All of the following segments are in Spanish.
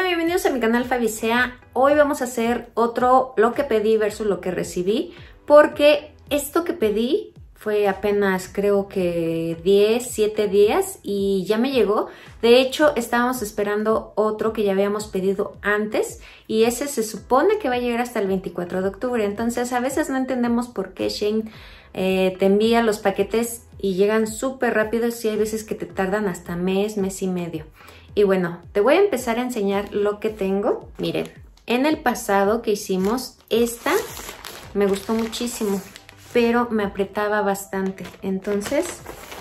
Hola, bienvenidos a mi canal Fabicea. Hoy vamos a hacer otro lo que pedí versus lo que recibí, porque esto que pedí fue apenas creo que 7 días y ya me llegó. De hecho, estábamos esperando otro que ya habíamos pedido antes y ese se supone que va a llegar hasta el 24 de octubre. Entonces a veces no entendemos por qué Shein te envía los paquetes y llegan súper rápidos y hay veces que te tardan hasta mes y medio. Y bueno, te voy a empezar a enseñar lo que tengo. Miren, en el pasado que hicimos, esta me gustó muchísimo, pero me apretaba bastante. Entonces,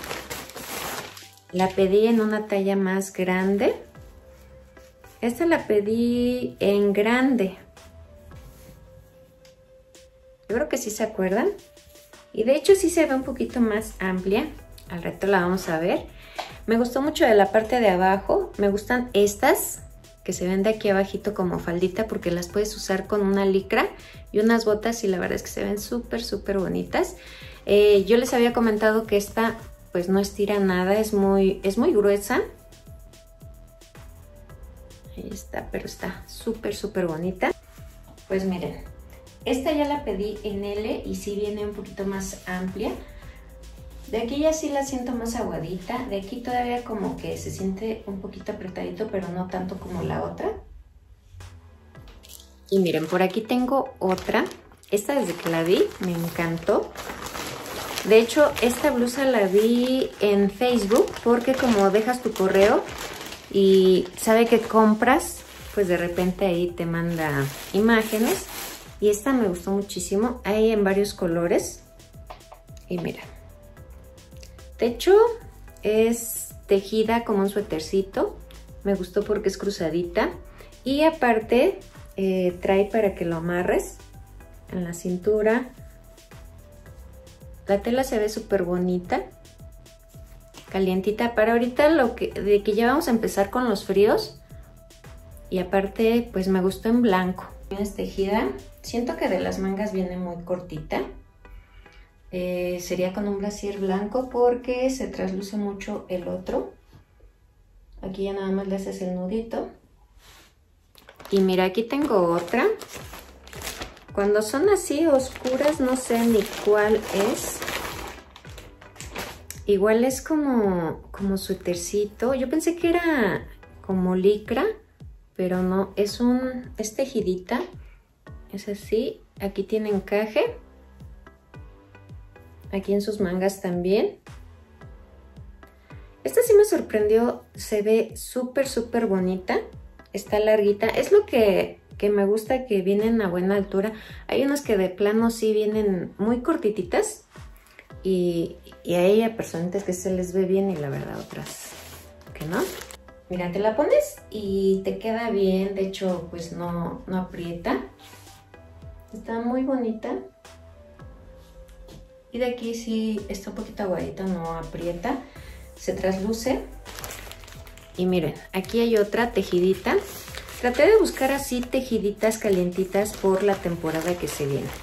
la pedí en una talla más grande. Esta la pedí en grande. Yo creo que sí se acuerdan. Y de hecho sí se ve un poquito más amplia. Al rato la vamos a ver. Me gustó mucho de la parte de abajo. Me gustan estas que se ven de aquí abajito como faldita, porque las puedes usar con una licra y unas botas y la verdad es que se ven súper bonitas. Yo les había comentado que esta pues no estira nada, es muy gruesa. Ahí está, pero está súper bonita. Pues miren, esta ya la pedí en L y sí viene un poquito más amplia. De aquí ya sí la siento más aguadita. De aquí todavía como que se siente un poquito apretadito, pero no tanto como la otra. Y miren, por aquí tengo otra. Esta desde que la vi me encantó. De hecho, esta blusa la vi en Facebook porque como dejas tu correo y sabe que compras, pues de repente ahí te manda imágenes. Y esta me gustó muchísimo. Hay en varios colores. Y mira. De hecho, es tejida como un suétercito. Me gustó porque es cruzadita. Y aparte, trae para que lo amarres en la cintura. La tela se ve súper bonita. Calientita. Para ahorita de que ya vamos a empezar con los fríos. Y aparte, pues me gustó en blanco. Es tejida. Siento que de las mangas viene muy cortita. Sería con un brasier blanco porque se trasluce mucho el otro. Aquí ya nada más le haces el nudito. Y mira, aquí tengo otra. Cuando son así oscuras no sé ni cuál es. Igual es como suétercito. Yo pensé que era como licra, pero no, es tejidita. Es así. Aquí tiene encaje. Aquí en sus mangas también. Esta sí me sorprendió. Se ve súper bonita. Está larguita. Es lo que me gusta, que vienen a buena altura. Hay unas que de plano sí vienen muy cortititas. Y hay personitas que se les ve bien y la verdad otras que no. Mira, te la pones y te queda bien. De hecho, pues no aprieta. Está muy bonita. Y de aquí sí está un poquito aguadita, no aprieta, se trasluce. Y miren, aquí hay otra tejidita. Traté de buscar así tejiditas calientitas por la temporada que se viene.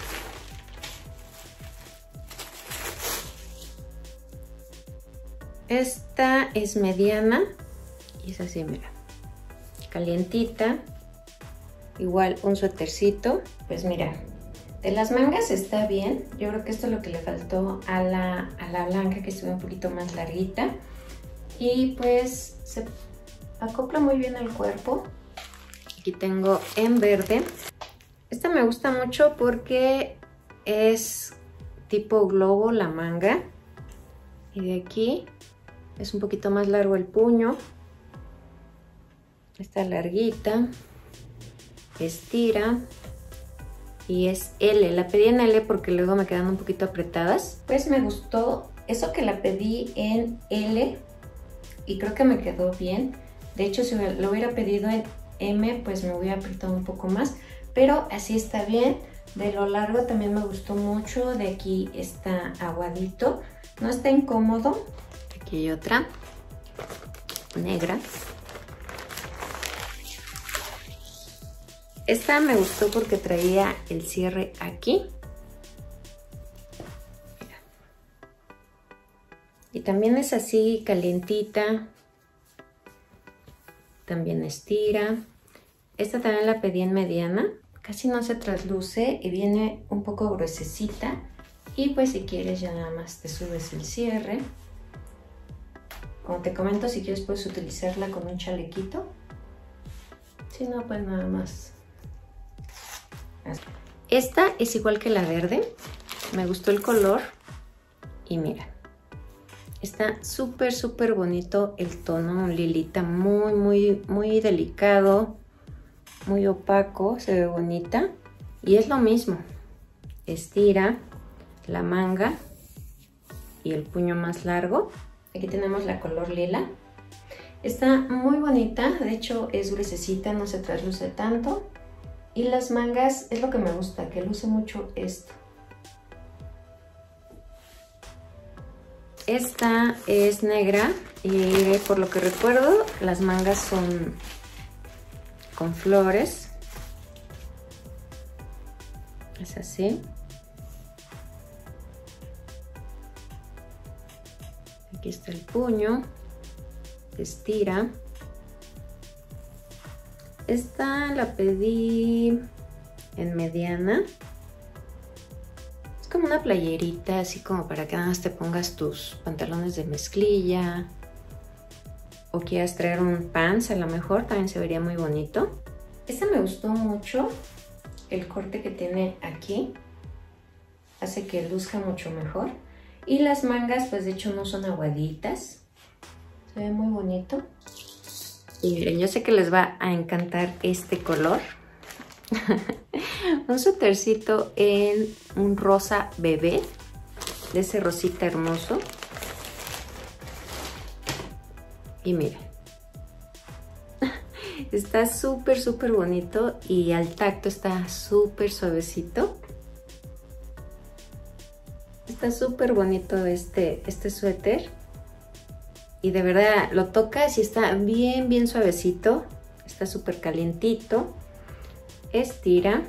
Esta es mediana y es así, mira, calientita. Igual un suétercito, pues mira. De las mangas está bien. Yo creo que esto es lo que le faltó a la blanca, que estuvo un poquito más larguita. Y pues se acopla muy bien al cuerpo. Aquí tengo en verde. Esta me gusta mucho porque es tipo globo la manga. Y de aquí es un poquito más largo el puño. Está larguita. Estira. Y es L, la pedí en L porque luego me quedan un poquito apretadas. Pues me gustó eso que la pedí en L y creo que me quedó bien. De hecho, si lo hubiera pedido en M, pues me hubiera apretado un poco más. Pero así está bien. De lo largo también me gustó mucho. De aquí está aguadito. No está incómodo. Aquí hay otra negra. Esta me gustó porque traía el cierre aquí. Mira. Y también es así calientita. también estira. Esta también la pedí en mediana, casi no se trasluce y viene un poco gruesecita. Y pues si quieres ya nada más te subes el cierre. Como te comento, si quieres puedes utilizarla con un chalequito. Si no, pues nada más. Esta es igual que la verde. Me gustó el color. Y mira, está súper bonito el tono, un lilita muy delicado, muy opaco, se ve bonita. Y es lo mismo, estira la manga y el puño más largo. Aquí tenemos la color lila. Está muy bonita, de hecho es gruesecita, no se trasluce tanto. Y las mangas es lo que me gusta, que luce mucho esto. Esta es negra y por lo que recuerdo las mangas son con flores. Es así. Aquí está el puño. Estira. Esta la pedí en mediana. Es como una playerita, así como para que nada más te pongas tus pantalones de mezclilla. O quieras traer un pants, a lo mejor también se vería muy bonito. Esta me gustó mucho. El corte que tiene aquí hace que luzca mucho mejor. Y las mangas, pues de hecho no son aguaditas. Se ve muy bonito. Y miren, yo sé que les va a encantar este color. Un suétercito en un rosa bebé. De ese rosita hermoso. Y miren. Está súper bonito. Y al tacto está súper suavecito. Está súper bonito este suéter. Y de verdad lo tocas y está bien suavecito. Está súper calientito. Estira.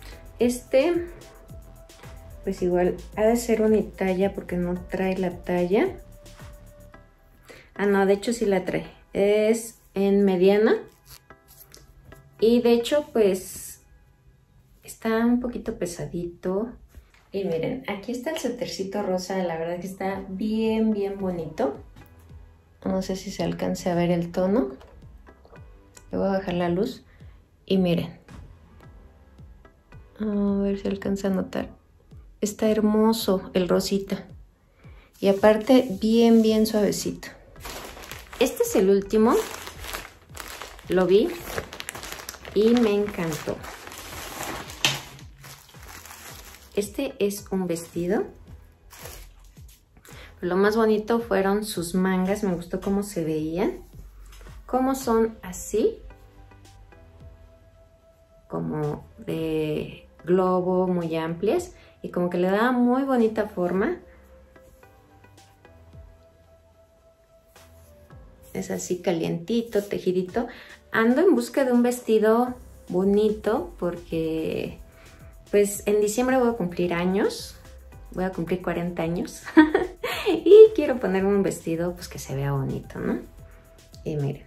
Pues igual ha de ser unitalla porque no trae la talla. Ah, no, de hecho sí la trae. Es en mediana. Y de hecho pues está un poquito pesadito. Y miren, aquí está el suétercito rosa. La verdad que está bien bonito. No sé si se alcance a ver el tono. Le voy a bajar la luz. Y miren. A ver si alcanza a notar. Está hermoso el rosita. Y aparte bien suavecito. Este es el último. Lo vi. Y me encantó. Este es un vestido. Lo más bonito fueron sus mangas, me gustó cómo se veían. Cómo son así. Como de globo, muy amplias. Y como que le da muy bonita forma. Es así calientito, tejidito. Ando en busca de un vestido bonito porque pues en diciembre voy a cumplir años. Voy a cumplir 40 años. Y quiero ponerme un vestido pues que se vea bonito, ¿no? Y miren.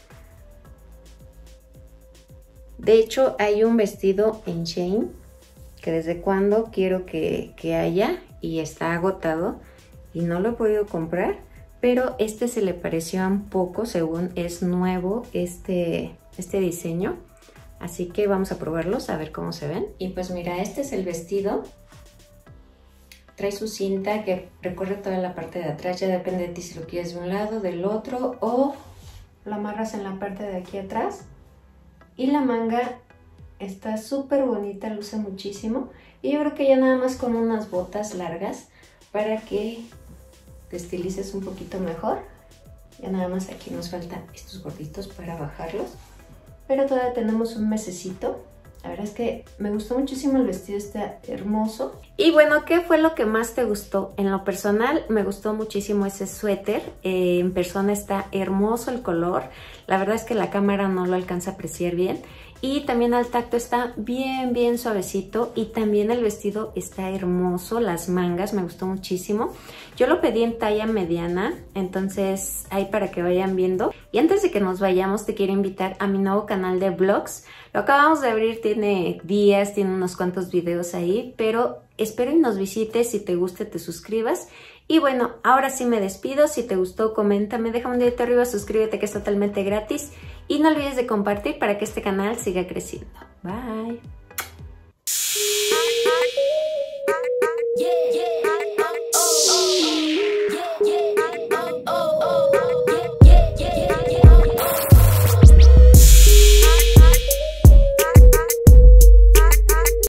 De hecho, hay un vestido en Shein que desde cuando quiero que haya y está agotado y no lo he podido comprar, pero este se le pareció un poco, según es nuevo este diseño. Así que vamos a probarlos a ver cómo se ven. Y pues mira, este es el vestido. Trae su cinta que recorre toda la parte de atrás, ya depende de ti si lo quieres de un lado, del otro, o lo amarras en la parte de aquí atrás. Y la manga está súper bonita, luce muchísimo. Y yo creo que ya nada más con unas botas largas para que te estilices un poquito mejor. Ya nada más aquí nos faltan estos gorditos para bajarlos. Pero todavía tenemos un mesecito. La verdad es que me gustó muchísimo el vestido, está hermoso. Y bueno, ¿qué fue lo que más te gustó? En lo personal me gustó muchísimo ese suéter. En persona está hermoso el color. La verdad es que la cámara no lo alcanza a apreciar bien. y también al tacto está bien suavecito y también el vestido está hermoso, las mangas me gustó muchísimo. Yo lo pedí en talla mediana, entonces ahí para que vayan viendo. Y antes de que nos vayamos te quiero invitar a mi nuevo canal de vlogs. Lo acabamos de abrir, tiene días, tiene unos cuantos videos ahí, pero espero y nos visites, si te guste te suscribas. Y bueno, ahora sí me despido. Si te gustó, coméntame, déjame un dedito arriba, suscríbete que es totalmente gratis. Y no olvides de compartir para que este canal siga creciendo. Bye. Yeah, yeah.